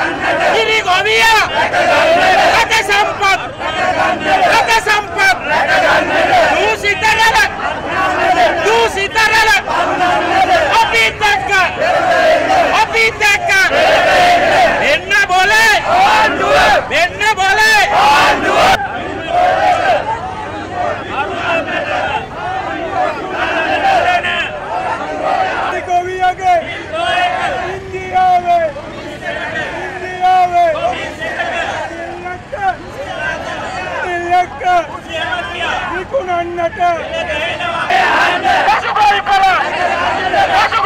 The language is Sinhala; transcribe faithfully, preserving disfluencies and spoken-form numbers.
කිරි ගොවියා රට සම්පත් රට සම්පත් දූෂිත රළ දූෂිත රළ අපි දැක්ක අපි දැක්ක එන්න બોලේ ආණ්ඩුව එන්න બોලේ ආණ්ඩුව Vikunannata.